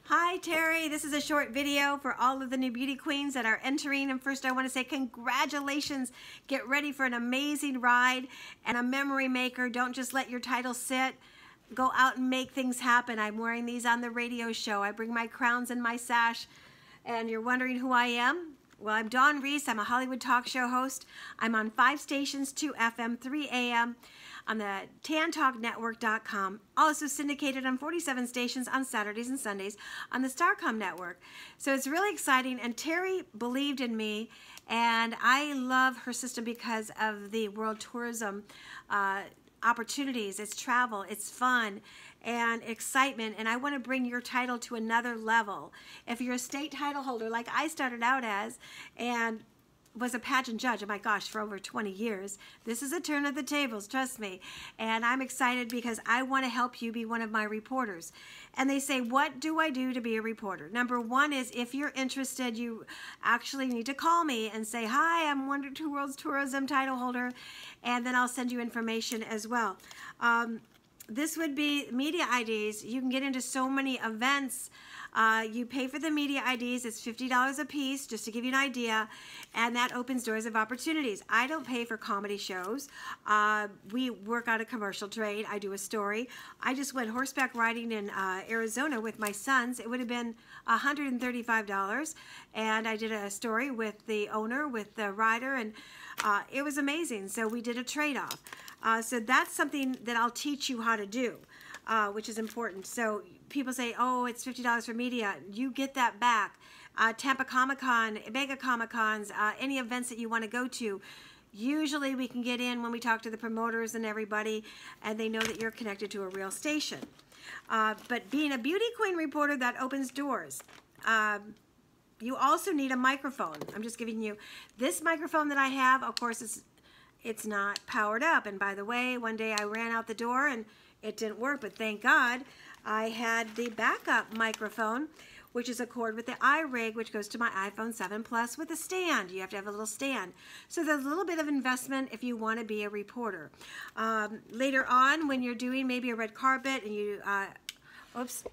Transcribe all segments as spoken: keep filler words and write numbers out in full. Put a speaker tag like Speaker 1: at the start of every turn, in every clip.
Speaker 1: Hi Terry, this is a short video for all of the new beauty queens that are entering, and first I want to say congratulations. Get ready for an amazing ride and a memory maker. Don't just let your title sit. Go out and make things happen. I'm wearing these on the radio show. I bring my crowns and my sash, and you're wondering who I am? Well, I'm Dawn Reese. I'm a Hollywood talk show host. I'm on five stations, two F M, three A M, on the tan talk network dot com. Also syndicated on forty-seven stations on Saturdays and Sundays on the Starcom network. So it's really exciting, and Terry believed in me, and I love her system because of the world tourism uh, opportunities. It's travel, it's fun, and excitement, and I want to bring your title to another level. If you're a state title holder like I started out as, and was a pageant judge, oh my gosh, for over twenty years, this is a turn of the tables, trust me. And I'm excited because I want to help you be one of my reporters. And they say, what do I do to be a reporter? Number one is, if you're interested, you actually need to call me and say, hi, I'm Wonder Two Worlds Tourism title holder, and then I'll send you information as well. Um, this would be media I Ds. You can get into so many events. Uh, you pay for the media I Ds. It's fifty dollars a piece, just to give you an idea, and that opens doors of opportunities. I don't pay for comedy shows. Uh, we work on a commercial trade. I do a story. I just went horseback riding in uh, Arizona with my sons. It would have been one hundred thirty-five dollars, and I did a story with the owner, with the rider, and uh, it was amazing. So we did a trade-off. Uh, so that's something that I'll teach you how to do, uh, which is important. So people say, oh, it's fifty dollars for media. You get that back. Uh, Tampa Comic-Con, Mega Comic-Cons, uh, any events that you want to go to, usually we can get in when we talk to the promoters and everybody, and they know that you're connected to a real station. Uh, but being a beauty queen reporter, that opens doors. Um, you also need a microphone. I'm just giving you this microphone that I have. Of course, it's it's not powered up. And by the way, one day I ran out the door and it didn't work, but thank God I had the backup microphone, which is a cord with the iRig, which goes to my iPhone seven Plus with a stand. You have to have a little stand. So there's a little bit of investment if you want to be a reporter. Um, later on, when you're doing maybe a red carpet and you, uh, oops,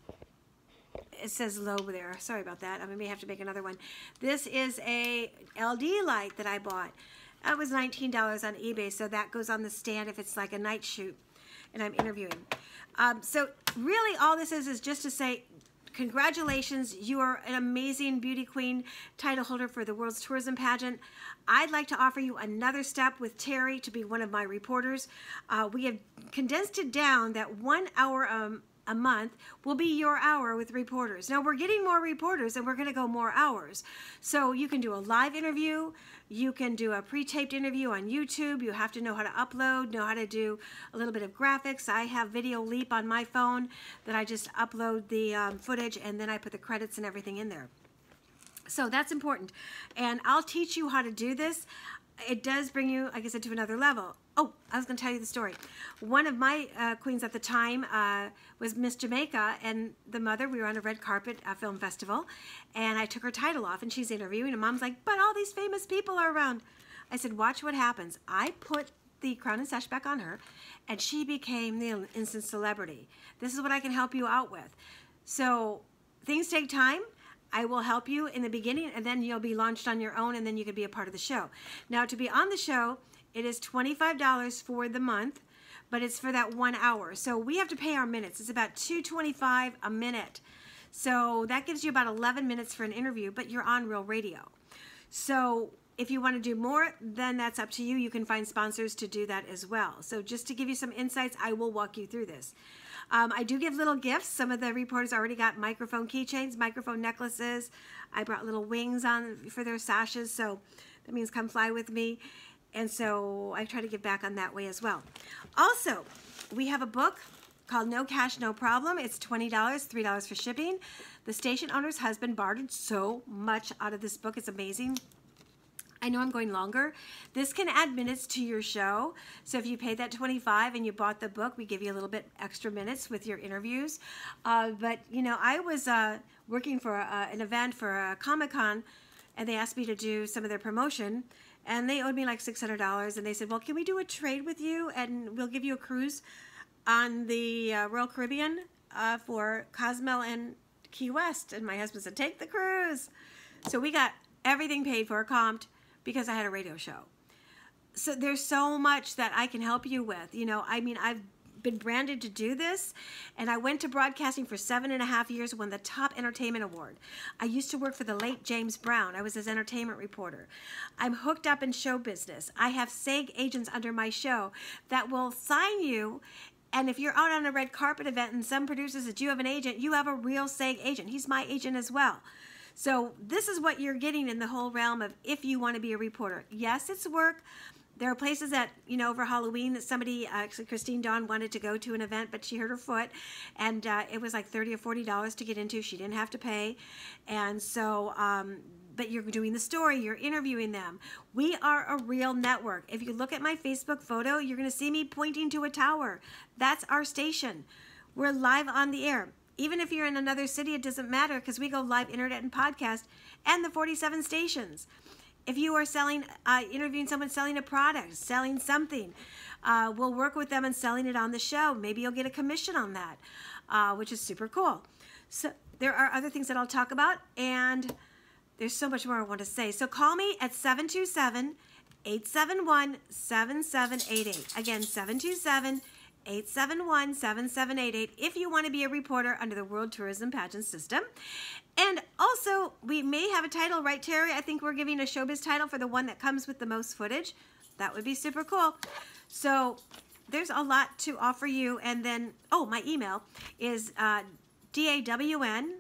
Speaker 1: it says low there. Sorry about that. I may have to make another one. This is a L E D light that I bought. That was nineteen dollars on eBay, so that goes on the stand if it's like a night shoot and I'm interviewing. Um, so really all this is is just to say, congratulations, you are an amazing beauty queen title holder for the World's Tourism Pageant. I'd like to offer you another step with Terry to be one of my reporters. Uh, we have condensed it down that one hour um, a month will be your hour with reporters. Now we're getting more reporters and we're going to go more hours. So you can do a live interview, you can do a pre-taped interview on YouTube. You have to know how to upload, know how to do a little bit of graphics. I have Video Leap on my phone that I just upload the um, footage and then I put the credits and everything in there. So that's important. And I'll teach you how to do this. It does bring you, like I said, to another level. Oh, I was going to tell you the story. One of my uh, queens at the time uh, was Miss Jamaica, and the mother, we were on a red carpet uh, film festival, and I took her title off, and she's interviewing, and Mom's like, but all these famous people are around. I said, watch what happens. I put the crown and sash back on her, and she became the instant celebrity. This is what I can help you out with. So things take time. I will help you in the beginning, and then you'll be launched on your own, and then you can be a part of the show. Now, to be on the show, it is twenty-five dollars for the month, but it's for that one hour. So we have to pay our minutes. It's about two twenty-five a minute. So that gives you about eleven minutes for an interview, but you're on real radio. So if you want to do more, then that's up to you. You can find sponsors to do that as well. So just to give you some insights, I will walk you through this. Um, I do give little gifts. Some of the reporters already got microphone keychains, microphone necklaces. I brought little wings on for their sashes, so that means come fly with me. And so I try to give back on that way as well. Also, we have a book called No Cash, No Problem. It's twenty dollars, three dollars for shipping. The station owner's husband bartered so much out of this book. It's amazing. I know I'm going longer. This can add minutes to your show. So if you paid that twenty-five dollars and you bought the book, we give you a little bit extra minutes with your interviews. Uh, but, you know, I was uh, working for uh, an event for a Comic-Con, and they asked me to do some of their promotion, and they owed me like six hundred dollars, and they said, well, can we do a trade with you, and we'll give you a cruise on the uh, Royal Caribbean uh, for Cozumel and Key West. And my husband said, take the cruise. So we got everything paid for, comped, because I had a radio show. So there's so much that I can help you with. You know, I mean, I've been branded to do this, and I went to broadcasting for seven and a half years, won the top entertainment award. I used to work for the late James Brown. I was his entertainment reporter. I'm hooked up in show business. I have S A G agents under my show that will sign you, and if you're out on a red carpet event and some producer says you have an agent, you have a real S A G agent. He's my agent as well. So this is what you're getting in the whole realm of if you want to be a reporter. Yes, it's work. There are places that, you know, over Halloween that somebody, uh, actually Christine Dawn wanted to go to an event, but she hurt her foot, and uh, it was like thirty or forty dollars to get into. She didn't have to pay. And so, um, but you're doing the story, you're interviewing them. We are a real network. If you look at my Facebook photo, you're going to see me pointing to a tower. That's our station. We're live on the air. Even if you're in another city, it doesn't matter because we go live internet and podcast and the forty-seven stations. If you are selling, uh, interviewing someone selling a product, selling something, uh, we'll work with them and selling it on the show. Maybe you'll get a commission on that, uh, which is super cool. So there are other things that I'll talk about, and there's so much more I want to say. So call me at seven two seven, eight seven one, seven seven eight eight. Again, seven two seven, eight seven one, seven seven eight eight if you want to be a reporter under the World Tourism Pageant System. And also, we may have a title, right, Terry? I think we're giving a showbiz title for the one that comes with the most footage. That would be super cool. So there's a lot to offer you. And then, oh, my email is uh, D A W N,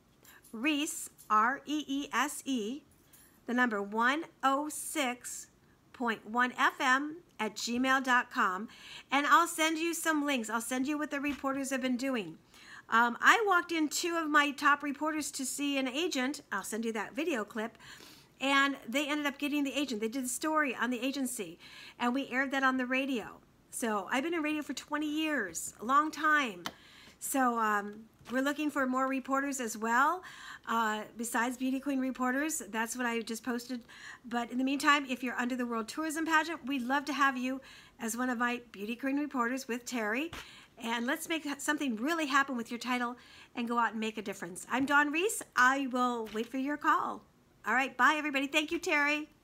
Speaker 1: Reese, R E E S E, the number one oh six point one F M at gmail dot com. And I'll send you some links. I'll send you what the reporters have been doing. Um, I walked in two of my top reporters to see an agent. I'll send you that video clip. And they ended up getting the agent. They did the story on the agency. And we aired that on the radio. So I've been in radio for twenty years, a long time. So um, we're looking for more reporters as well. Uh, besides Beauty Queen reporters, that's what I just posted. But in the meantime, if you're under the World Tourism Pageant, we'd love to have you as one of my Beauty Queen reporters with Terry. And let's make something really happen with your title and go out and make a difference. I'm Dawn Reese. I will wait for your call. All right, bye, everybody. Thank you, Terry.